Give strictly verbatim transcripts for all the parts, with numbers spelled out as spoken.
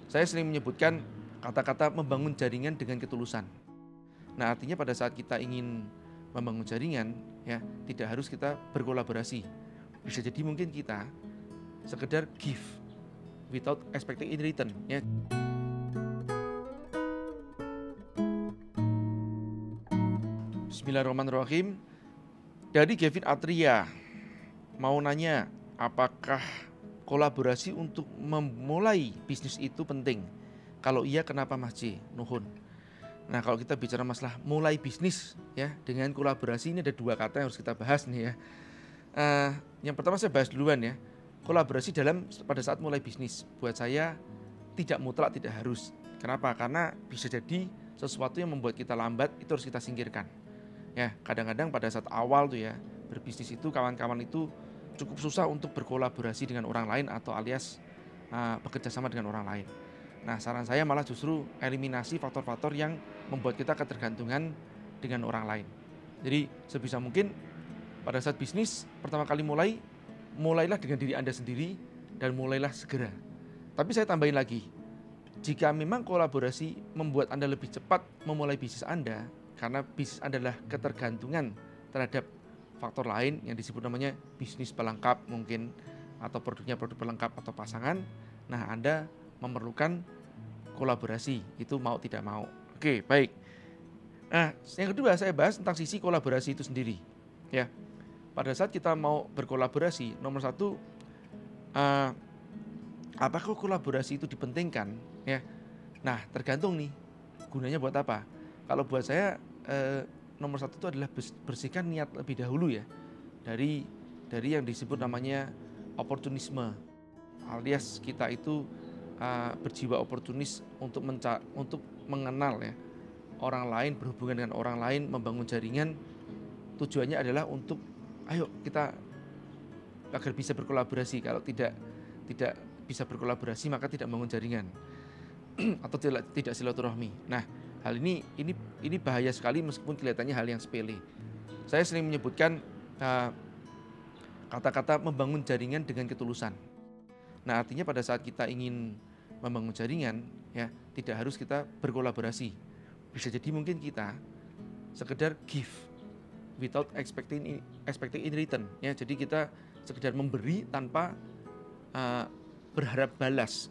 Saya sering menyebutkan kata-kata membangun jaringan dengan ketulusan. Nah, artinya pada saat kita ingin membangun jaringan, ya tidak harus kita berkolaborasi. Bisa jadi mungkin kita sekedar give without expecting in return, ya. Bismillahirrahmanirrahim. Dari Gavin Atria mau nanya, apakah kolaborasi untuk memulai bisnis itu penting? Kalau iya, kenapa Mas J? Nuhun. Nah, kalau kita bicara masalah mulai bisnis ya dengan kolaborasi, ini ada dua kata yang harus kita bahas nih ya. Uh, yang pertama saya bahas duluan ya. Kolaborasi dalam pada saat mulai bisnis buat saya tidak mutlak, tidak harus. Kenapa? Karena bisa jadi sesuatu yang membuat kita lambat itu harus kita singkirkan. Ya, kadang-kadang pada saat awal tuh ya berbisnis itu kawan-kawan itu cukup susah untuk berkolaborasi dengan orang lain atau alias uh, bekerja sama dengan orang lain. Nah, saran saya malah justru eliminasi faktor-faktor yang membuat kita ketergantungan dengan orang lain. Jadi sebisa mungkin pada saat bisnis pertama kali mulai, mulailah dengan diri Anda sendiri dan mulailah segera. Tapi saya tambahin lagi, jika memang kolaborasi membuat Anda lebih cepat memulai bisnis Anda, karena bisnis Anda adalah ketergantungan terhadap faktor lain yang disebut namanya bisnis pelengkap mungkin, atau produknya produk pelengkap atau pasangan, nah Anda memerlukan kolaborasi, itu mau tidak mau. Oke, baik. Nah, yang kedua saya bahas tentang sisi kolaborasi itu sendiri. Ya, pada saat kita mau berkolaborasi, nomor satu, uh, apakah kolaborasi itu dipentingkan? Ya, nah tergantung nih, gunanya buat apa? Kalau buat saya, uh, nomor satu itu adalah bersihkan niat lebih dahulu ya, dari dari yang disebut namanya oportunisme, alias kita itu Uh, berjiwa oportunis untuk menca- untuk mengenal ya orang lain, berhubungan dengan orang lain, membangun jaringan. Tujuannya adalah untuk ayo kita agar bisa berkolaborasi. Kalau tidak tidak bisa berkolaborasi maka tidak membangun jaringan atau tidak tidak silaturahmi. Nah, hal ini ini ini bahaya sekali meskipun kelihatannya hal yang sepele. Saya sering menyebutkan uh, kata-kata membangun jaringan dengan ketulusan. Nah, artinya pada saat kita ingin membangun jaringan, ya tidak harus kita berkolaborasi. Bisa jadi mungkin kita sekedar give without expecting in, expecting in return. Ya, jadi kita sekedar memberi tanpa uh, berharap balas.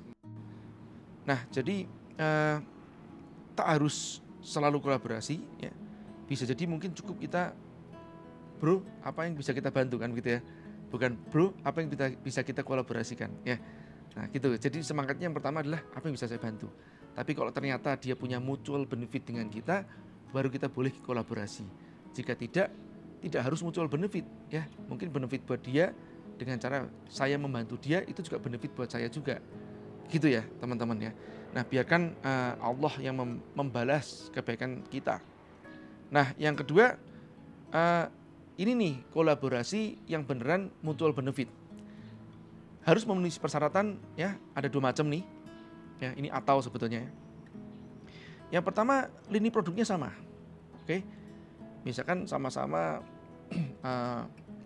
Nah, jadi uh, tak harus selalu kolaborasi. Ya. Bisa jadi mungkin cukup kita, bro, apa yang bisa kita bantu kan gitu ya. Bukan bro, apa yang kita, bisa kita kolaborasikan ya. Nah gitu, jadi semangatnya yang pertama adalah apa yang bisa saya bantu. Tapi kalau ternyata dia punya mutual benefit dengan kita, baru kita boleh kolaborasi. Jika tidak, tidak harus mutual benefit ya. Mungkin benefit buat dia dengan cara saya membantu dia, itu juga benefit buat saya juga. Gitu ya teman-teman ya. Nah biarkan uh, Allah yang mem- membalas kebaikan kita. Nah yang kedua, uh, ini nih kolaborasi yang beneran mutual benefit. Harus memenuhi persyaratan ya, ada dua macam nih. Ya, ini atau sebetulnya. Yang pertama, lini produknya sama. Oke. Misalkan sama-sama uh,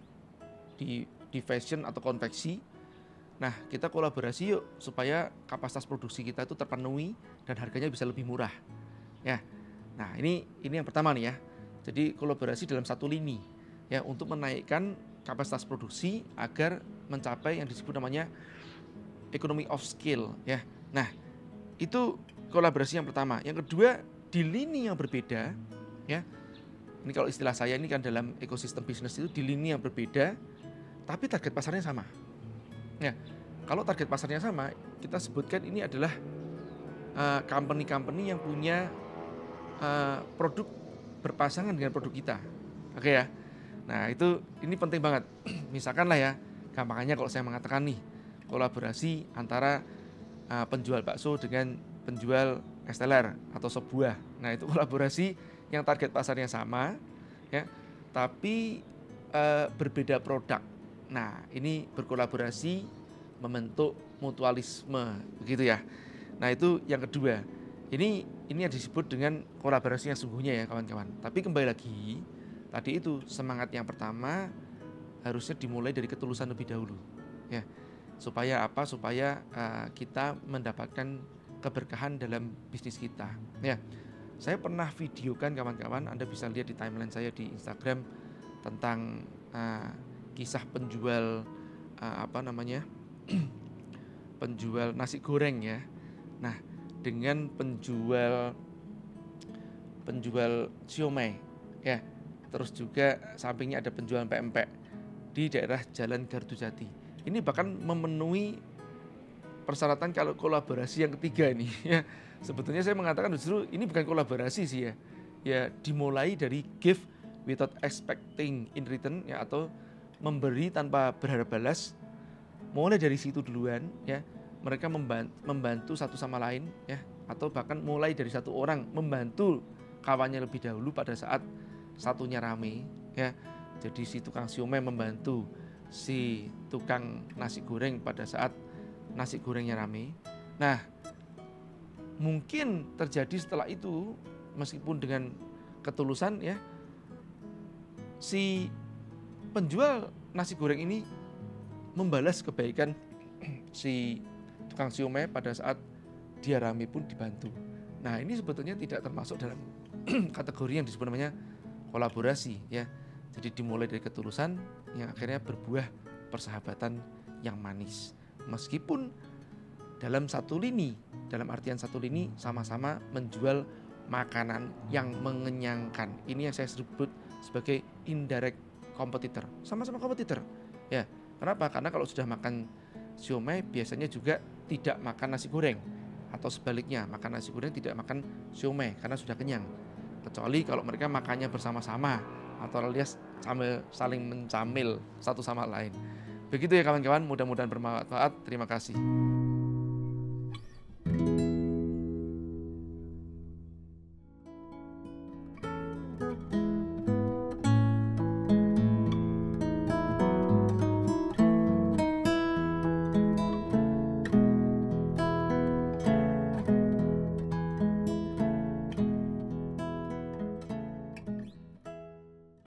di di fashion atau konveksi. Nah, kita kolaborasi yuk supaya kapasitas produksi kita itu terpenuhi dan harganya bisa lebih murah. Ya. Nah, ini ini yang pertama nih ya. Jadi kolaborasi dalam satu lini ya untuk menaikkan kapasitas produksi agar mencapai yang disebut namanya economy of scale ya. Nah, itu kolaborasi yang pertama. Yang kedua, di lini yang berbeda ya. Ini kalau istilah saya ini kan dalam ekosistem bisnis itu di lini yang berbeda tapi target pasarnya sama. Ya. Kalau target pasarnya sama, kita sebutkan ini adalah uh, company-company yang punya uh, produk berpasangan dengan produk kita. Oke ya. Nah itu ini penting banget. Misalkan lah ya, gampangannya kalau saya mengatakan nih kolaborasi antara uh, penjual bakso dengan penjual es teler atau sebuah. Nah itu kolaborasi yang target pasarnya sama, ya, tapi uh, berbeda produk. Nah ini berkolaborasi membentuk mutualisme, begitu ya. Nah itu yang kedua. Ini ini yang disebut dengan kolaborasi yang sungguhnya ya kawan-kawan. Tapi kembali lagi. Tadi itu semangat yang pertama harusnya dimulai dari ketulusan lebih dahulu, ya. Supaya apa? Supaya uh, kita mendapatkan keberkahan dalam bisnis kita. Ya, saya pernah videokan kawan-kawan, Anda bisa lihat di timeline saya di Instagram tentang uh, kisah penjual uh, apa namanya penjual nasi goreng ya. Nah, dengan penjual penjual siomay ya, terus juga sampingnya ada penjual pempek di daerah Jalan Gardujati. Ini bahkan memenuhi persyaratan kalau kolaborasi yang ketiga ini ya. Sebetulnya saya mengatakan justru ini bukan kolaborasi sih ya. Ya dimulai dari give without expecting in return ya, atau memberi tanpa berharap balas. Mulai dari situ duluan ya. Mereka membantu satu sama lain ya, atau bahkan mulai dari satu orang membantu kawannya lebih dahulu pada saat satunya rame ya. Jadi si tukang siomay membantu si tukang nasi goreng pada saat nasi gorengnya rame. Nah, mungkin terjadi setelah itu, meskipun dengan ketulusan ya, si penjual nasi goreng ini membalas kebaikan si tukang siomay pada saat dia rame pun dibantu. Nah, ini sebetulnya tidak termasuk dalam kategori yang disebut namanya kolaborasi ya. Jadi dimulai dari ketulusan yang akhirnya berbuah persahabatan yang manis. Meskipun dalam satu lini, dalam artian satu lini sama-sama menjual makanan yang mengenyangkan. Ini yang saya sebut sebagai indirect competitor. Sama-sama kompetitor. Ya, kenapa? Karena kalau sudah makan siomay biasanya juga tidak makan nasi goreng, atau sebaliknya, makan nasi goreng tidak makan siomay karena sudah kenyang. Kecuali kalau mereka makannya bersama-sama atau alias sambil saling mencamil satu sama lain. Begitu ya kawan-kawan, mudah-mudahan bermanfaat. Terima kasih.